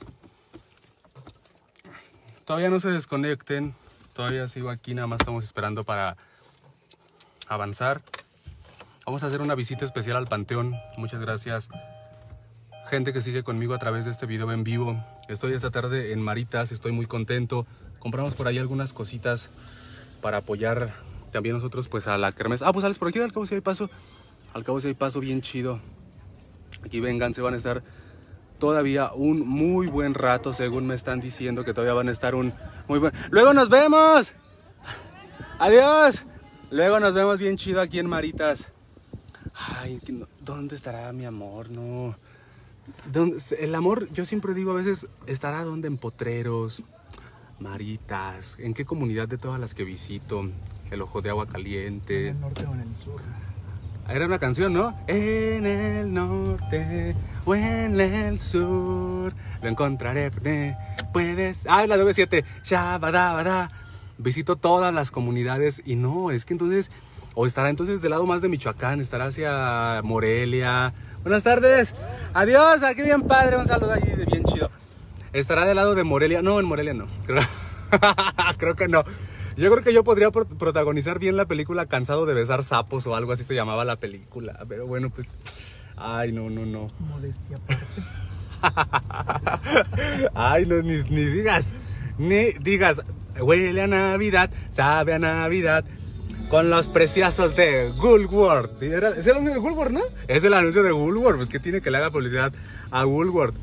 Todavía no se desconecten. Todavía sigo aquí, nada más estamos esperando para avanzar. Vamos a hacer una visita especial al Panteón. Muchas gracias, gente que sigue conmigo a través de este video en vivo. Estoy esta tarde en Maritas, estoy muy contento. Compramos por ahí algunas cositas para apoyar también nosotros pues a la kermés. Ah, pues sales por aquí, al cabo si hay paso. Al cabo si hay paso bien chido. Aquí vengan, se van a estar todavía un muy buen rato, según me están diciendo que todavía van a estar un muy buen... ¡Luego nos vemos! ¡Adiós! Luego nos vemos bien chido aquí en Maritas. Ay, ¿dónde estará mi amor? No. El amor, yo siempre digo a veces, estará donde en Potreros, Maritas, ¿en qué comunidad de todas las que visito? El Ojo de Agua Caliente. ¿En el norte o en el sur? Era una canción, ¿no? En el norte o en el sur lo encontraré, puedes... Ah, la 97, Shabadabada. Visito todas las comunidades y no, es que entonces... O estará entonces del lado más de Michoacán, estará hacia Morelia. Buenas tardes, adiós, aquí bien padre, un saludo allí de bien chido. Estará del lado de Morelia, no, en Morelia no, creo que no. Yo creo que yo podría protagonizar bien la película Cansado de besar sapos o algo así se llamaba la película. Pero bueno, pues... Ay, no. Modestia aparte. Ay, no, ni digas, huele a Navidad, sabe a Navidad, con los preciosos de Woolworth. ¿Es el anuncio de Woolworth, no? Es el anuncio de Woolworth, pues que tiene que le haga publicidad a Woolworth.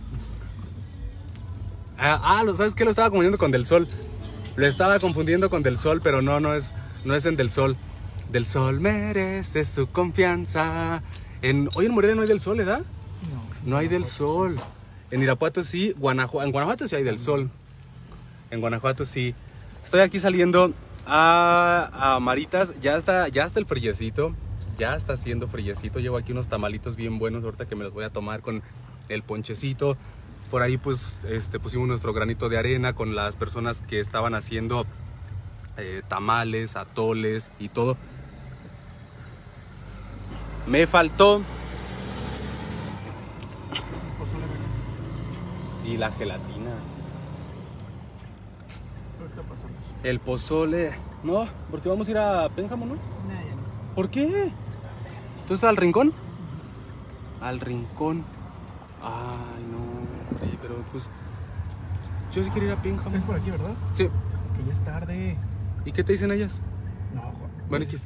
¿Sabes qué? Lo estaba confundiendo con Del Sol. Lo estaba confundiendo con Del Sol, pero no es en Del Sol. Del Sol merece su confianza. Hoy en Morelia no hay Del Sol, ¿verdad? No hay Del Sol. En Irapuato sí, en Guanajuato sí hay Del Sol. En Guanajuato sí. Estoy aquí saliendo a Maritas. Ya está el friecito. Ya está haciendo friecito. Llevo aquí unos tamalitos bien buenos ahorita que me los voy a tomar con el ponchecito. Por ahí pues pusimos nuestro granito de arena con las personas que estaban haciendo tamales, atoles y todo. Me faltó y la gelatina. Ahorita pasamos. El pozole. No, porque vamos a ir a Pénjamo, ¿no? ¿Por qué? ¿Entonces al rincón? Al rincón. Ay, no, hombre, pero pues yo sí quiero ir a Pénjamo. Es por aquí, ¿verdad? Sí. Que ya es tarde. ¿Y qué te dicen ellas? No, Juan. Bueno, ¿qué?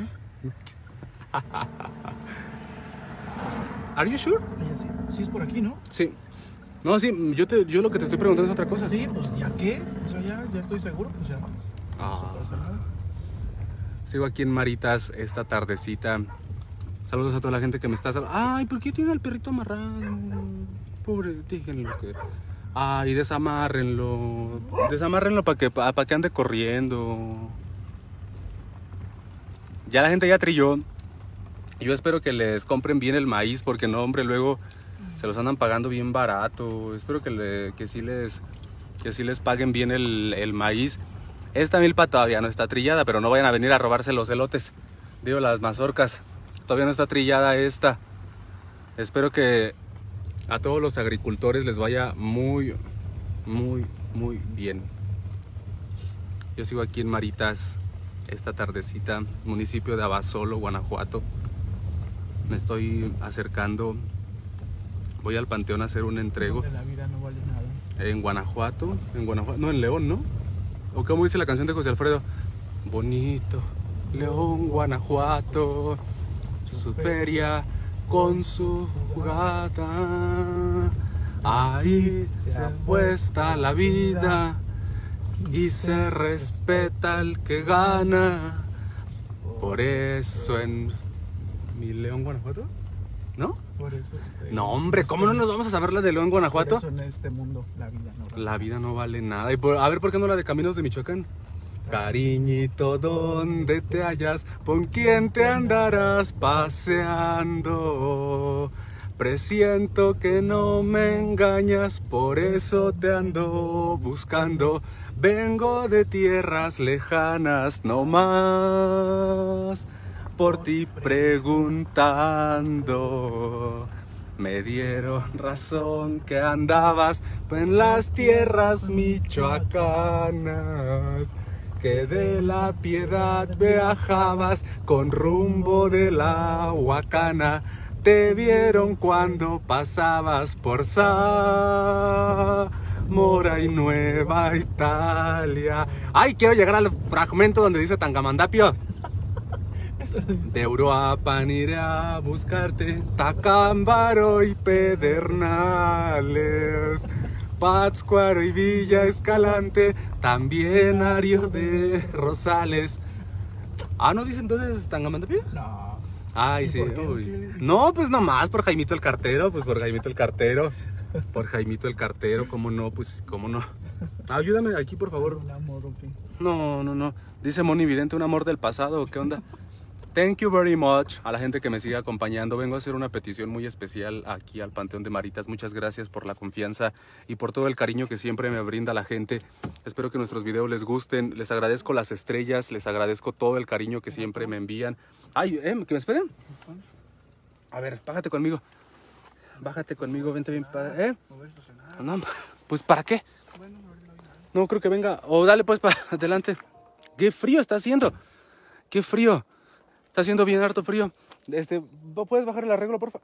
¿Are you sure? Ella sí. Sí es por aquí, ¿no? Sí. No, sí, yo lo que te estoy preguntando es otra cosa. Sí, pues ya qué. O sea, ya estoy seguro, pues ya. Ah. No pasa nada. Sigo aquí en Maritas esta tardecita. Saludos a toda la gente que me está saludando. Ay, ¿por qué tiene al perrito amarrado? Pobre, déjenlo que... Ay, desamárrenlo. Desamárrenlo para que ande corriendo. Ya la gente ya trilló. Yo espero que les compren bien el maíz, porque no, hombre, luego se los andan pagando bien barato. Espero que sí les paguen bien el maíz. Esta milpa todavía no está trillada, pero no vayan a venir a robarse los elotes. Digo, las mazorcas. Todavía no está trillada esta. Espero que a todos los agricultores les vaya muy, muy, muy bien. Yo sigo aquí en Maritas esta tardecita, municipio de Abasolo, Guanajuato. Me estoy acercando. Voy al panteón a hacer un entrego. La vida no vale nada. En Guanajuato, no, en León, ¿no? ¿O cómo dice la canción de José Alfredo? Bonito León, Guanajuato, su feria con su jugada. Ahí se apuesta la vida y se respeta al que gana. Por eso en mi León, Guanajuato, ¿no? Por eso. No, hombre, ¿cómo no nos vamos a saber la de León, Guanajuato? Por eso en este mundo la vida no vale. La vida no vale nada. Y a ver, ¿por qué no la de Caminos de Michoacán? Cariñito, ¿dónde te hallas? ¿Con quién te andarás paseando? Presiento que no me engañas, por eso te ando buscando. Vengo de tierras lejanas, no más, por ti preguntando. Me dieron razón que andabas en las tierras michoacanas, que de la Piedad viajabas con rumbo de la Huacana. Te vieron cuando pasabas por Zamora y Nueva Italia. Ay, quiero llegar al fragmento donde dice Tangamandapio. De Uruapan iré a buscarte, Tacámbaro y Pedernales, Pátzcuaro y Villa Escalante, también Ario de Rosales. Ah, ¿no dice entonces Tangamandapio? No. Ay, sí. ¿Por qué? Uy. No, pues nomás por Jaimito el Cartero, pues por Jaimito el Cartero. Por Jaimito el Cartero, cómo no, pues cómo no. Ayúdame aquí, por favor. Un amor, ¿o qué? No. Dice Moni Vidente, un amor del pasado, ¿qué onda? Thank you very much a la gente que me sigue acompañando. Vengo a hacer una petición muy especial aquí al Panteón de Maritas. Muchas gracias por la confianza y por todo el cariño que siempre me brinda la gente. Espero que nuestros videos les gusten. Les agradezco las estrellas, les agradezco todo el cariño que siempre me envían. Ay, que me esperen. A ver, bájate conmigo. Bájate conmigo, vente bien padre. No, pues ¿para qué? No creo que venga. O dale pues para adelante. Qué frío está haciendo. Qué frío. Está haciendo bien harto frío. ¿Puedes bajar el arreglo, porfa?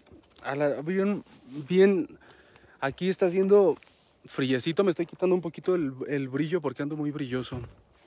Bien. Aquí está haciendo friecito. Me estoy quitando un poquito el brillo porque ando muy brilloso.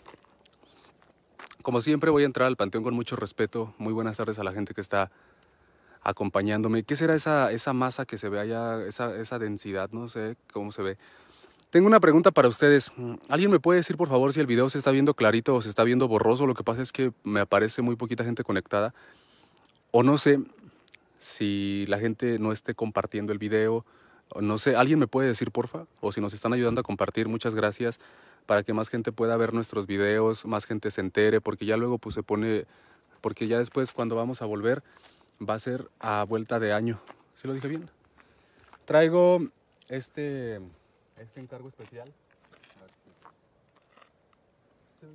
Como siempre voy a entrar al panteón con mucho respeto. Muy buenas tardes a la gente que está acompañándome. ¿Qué será esa masa que se ve allá? Esa densidad, no sé cómo se ve. Tengo una pregunta para ustedes. ¿Alguien me puede decir, por favor, si el video se está viendo clarito o se está viendo borroso? Lo que pasa es que me aparece muy poquita gente conectada. O no sé si la gente no esté compartiendo el video. O no sé, ¿alguien me puede decir, porfa? O si nos están ayudando a compartir, muchas gracias. Para que más gente pueda ver nuestros videos, más gente se entere. Porque ya luego pues se pone... Porque ya después cuando vamos a volver va a ser a vuelta de año. ¿Sí lo dije bien? Traigo este encargo especial. ¿Se ve?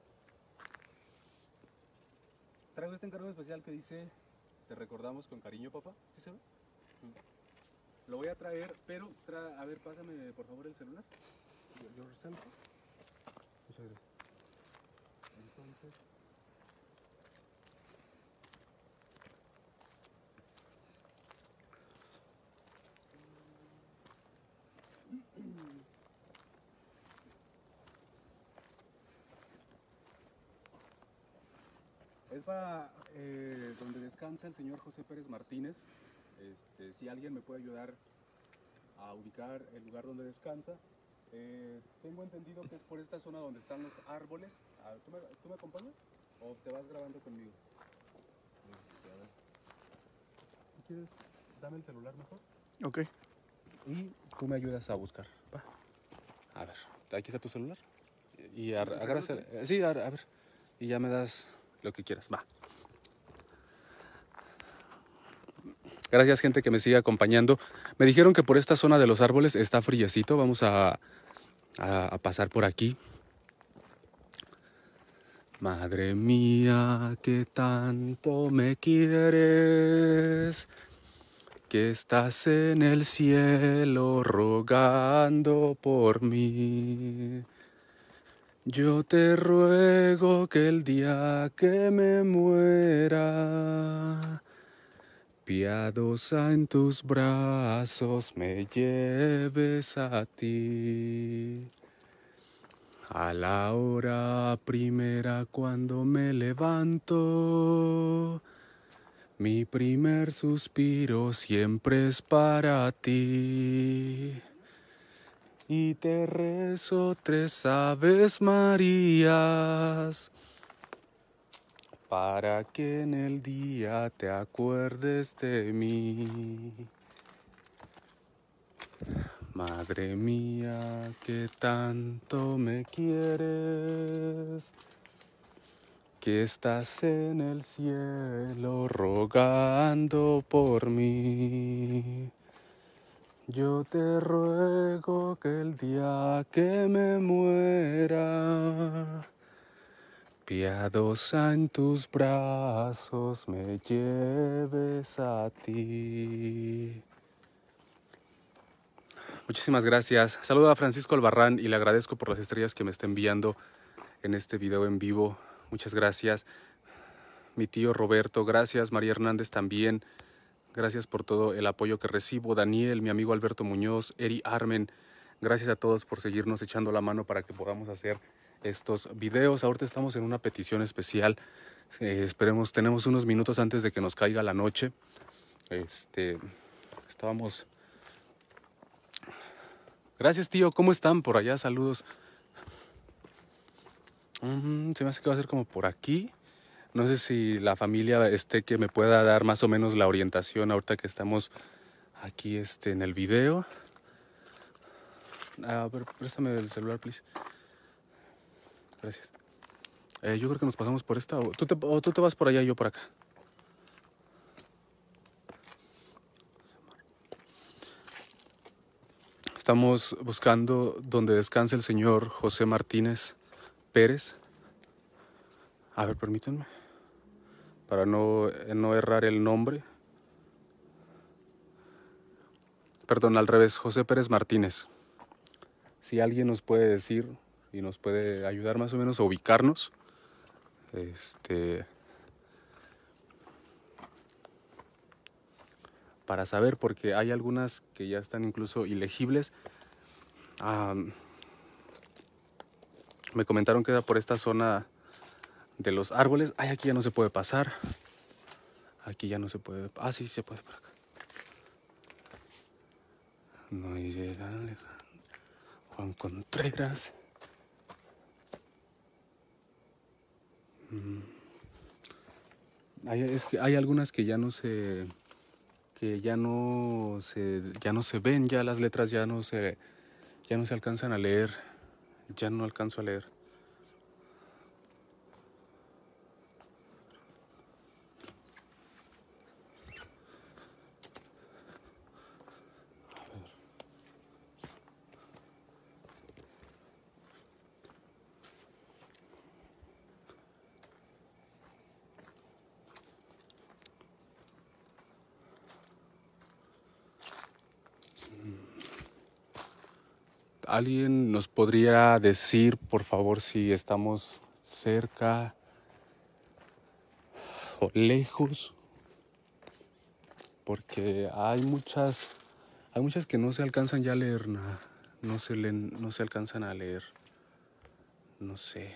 Traigo este encargo especial que dice, te recordamos con cariño, papá. ¿Sí se ve? Lo voy a traer, pero a ver, pásame por favor el celular. Yo resalto. Muchas gracias. Entonces, es para donde descansa el señor José Pérez Martínez. Si alguien me puede ayudar a ubicar el lugar donde descansa. Tengo entendido que es por esta zona donde están los árboles. ¿Tú me acompañas? ¿O te vas grabando conmigo? A ver. ¿Tú quieres? Dame el celular mejor. Ok. Y tú me ayudas a buscar. Va. A ver, aquí está tu celular. Y agarras el... Sí, a ver. Y ya me das lo que quieras. Va. Gracias, gente que me sigue acompañando. Me dijeron que por esta zona de los árboles está friecito. Vamos a pasar por aquí. Madre mía, que tanto me quieres, que estás en el cielo rogando por mí. Yo te ruego que el día que me muera, piadosa en tus brazos me lleves a ti. A la hora primera cuando me levanto, mi primer suspiro siempre es para ti. Y te rezo 3 Aves Marías, para que en el día te acuerdes de mí. Madre mía, que tanto me quieres, que estás en el cielo rogando por mí. Yo te ruego que el día que me muera, piadosa en tus brazos me lleves a ti. Muchísimas gracias. Saludo a Francisco Albarrán y le agradezco por las estrellas que me está enviando en este video en vivo. Muchas gracias. Mi tío Roberto, gracias. María Hernández también. Gracias por todo el apoyo que recibo. Daniel, mi amigo Alberto Muñoz, Eri Armen. Gracias a todos por seguirnos echando la mano para que podamos hacer estos videos. Ahorita estamos en una petición especial. Esperemos, tenemos unos minutos antes de que nos caiga la noche. Estábamos... Gracias, tío. ¿Cómo están por allá? Saludos. Se me hace que va a ser como por aquí. No sé si la familia que me pueda dar más o menos la orientación ahorita que estamos aquí en el video. A ver, préstame el celular, please. Gracias. Yo creo que nos pasamos por esta. O tú te vas por allá y yo por acá. Estamos buscando donde descansa el señor José Martínez Pérez. A ver, permítanme. Para no errar el nombre. Perdón, al revés, José Pérez Martínez. Si alguien nos puede decir y nos puede ayudar más o menos a ubicarnos. Para saber, porque hay algunas que ya están incluso ilegibles. Me comentaron que era por esta zona de los árboles. Ay, aquí ya no se puede pasar. Aquí ya no se puede. Ah, sí, se puede por acá. No llega Juan Contreras. Es que hay algunas que ya no se ven, ya las letras ya no se alcanzan a leer. Ya no alcanzo a leer. A ¿Alguien nos podría decir, por favor, si estamos cerca o lejos? Porque hay muchas que no se alcanzan ya a leer nada. No se alcanzan a leer. No sé.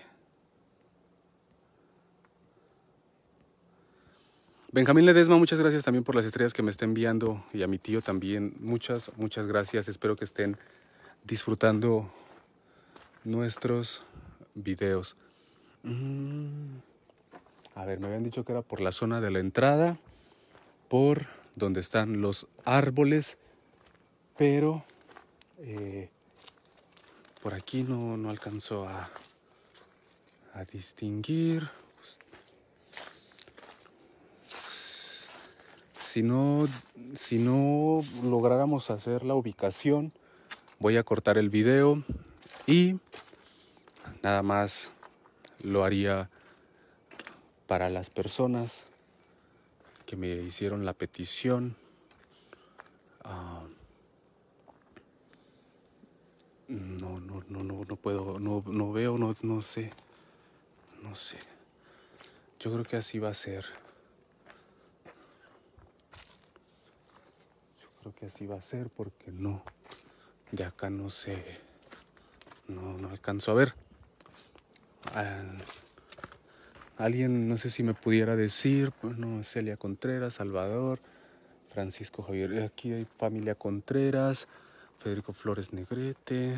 Benjamín Ledesma, muchas gracias también por las estrellas que me está enviando, y a mi tío también. Muchas gracias. Espero que estén disfrutando nuestros videos. A ver, me habían dicho que era por la zona de la entrada, por donde están los árboles, pero por aquí no alcanzo a distinguir. Si no lográramos hacer la ubicación, voy a cortar el video y nada más lo haría para las personas que me hicieron la petición. No puedo, no veo, no sé. Yo creo que así va a ser. Porque no, de acá no sé, no alcanzo a ver. Alguien, no sé si me pudiera decir, bueno, Celia Contreras, Salvador, Francisco Javier, aquí hay familia Contreras, Federico Flores Negrete,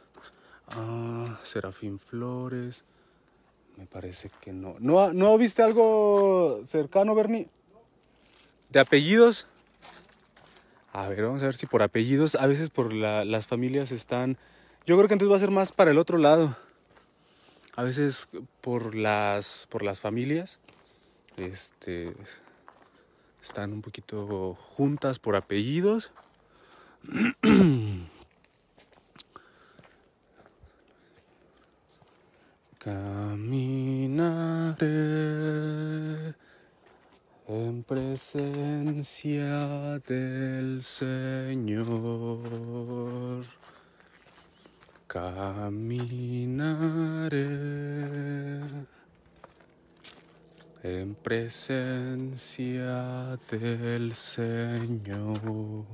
Serafín Flores, me parece que no. ¿No viste algo cercano, Bernie? ¿De apellidos? A ver, vamos a ver si por apellidos, a veces por las familias están... Yo creo que entonces va a ser más para el otro lado. A veces por las familias están un poquito juntas por apellidos. Caminaré en presencia del Señor. Caminaré en presencia del Señor.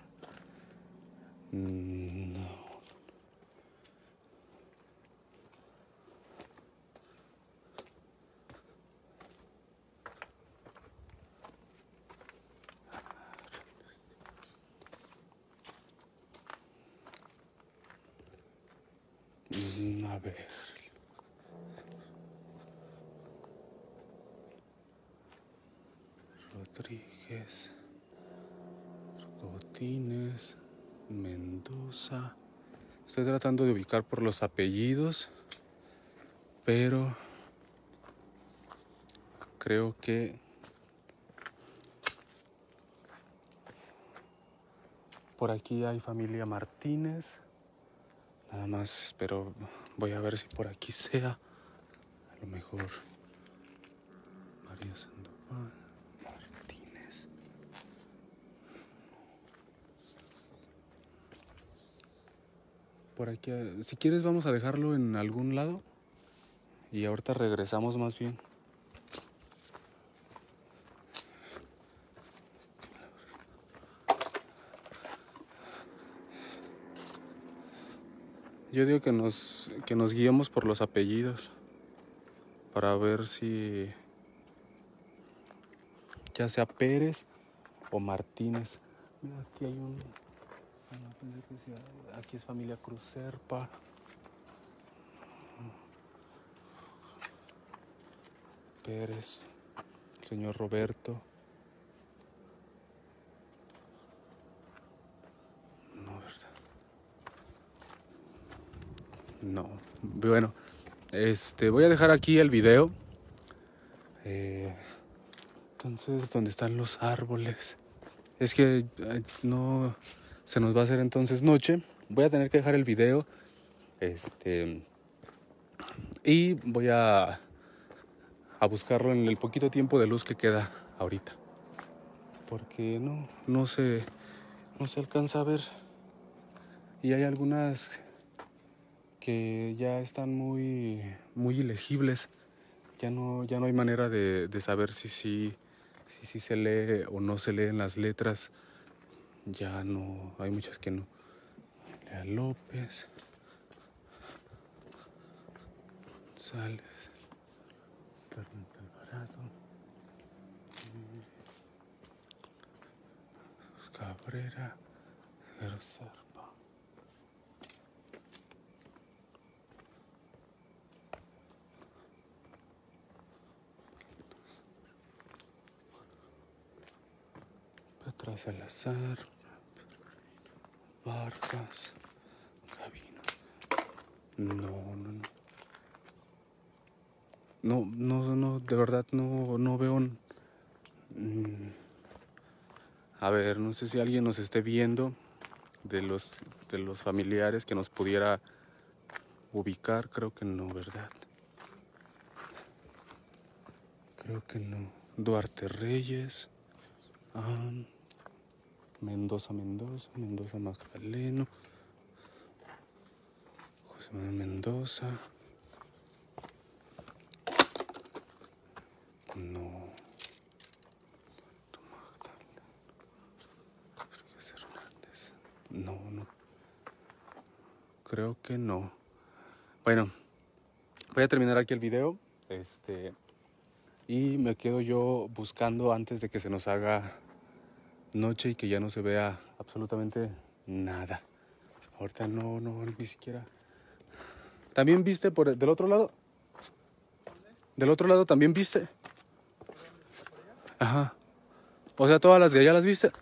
No. A ver. Rodríguez, Botines, Mendoza. Estoy tratando de ubicar por los apellidos, pero creo que por aquí hay familia Martínez. Nada más, pero voy a ver si por aquí sea. A lo mejor María Sandoval Martínez. Por aquí, si quieres vamos a dejarlo en algún lado y ahorita regresamos más bien. Yo digo que nos guiemos por los apellidos para ver si ya sea Pérez o Martínez. Mira, aquí hay aquí es familia Cruz Serpa. Pérez, señor Roberto. No, bueno, voy a dejar aquí el video. Entonces, ¿dónde están los árboles? Es que no se nos va a hacer entonces noche. Voy a tener que dejar el video. Y voy a buscarlo en el poquito tiempo de luz que queda ahorita. Porque no se alcanza a ver. Y hay algunas que ya están muy ilegibles. Ya no hay manera de saber si se lee o no se leen las letras. Ya no, hay muchas que no. Lea López, González, Alvarado, Cabrera, Serpa. Petra Salazar, Vargas, Gavino. No, de verdad no veo. A ver, no sé si alguien nos esté viendo de los familiares que nos pudiera ubicar. Creo que no, ¿verdad? Creo que no. Duarte Reyes, Mendoza Magdaleno, José Manuel Mendoza. No. Hernández. No. Creo que no. Bueno, voy a terminar aquí el video. Y me quedo yo buscando antes de que se nos haga noche y que ya no se vea absolutamente nada. Ahorita no, ni siquiera. ¿También viste del otro lado? ¿Del otro lado también viste? Ajá. O sea, todas las de allá las viste.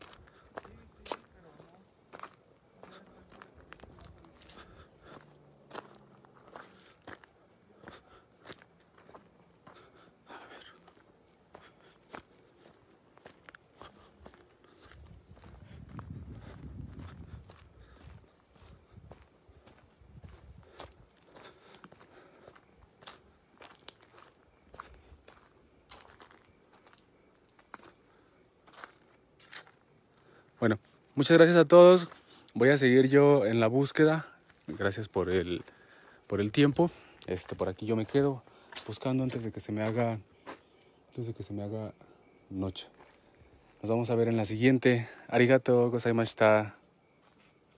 Bueno, muchas gracias a todos. Voy a seguir yo en la búsqueda. Gracias por el tiempo. Por aquí yo me quedo buscando antes de que se me haga noche. Nos vamos a ver en la siguiente. Arigato gozaimashita.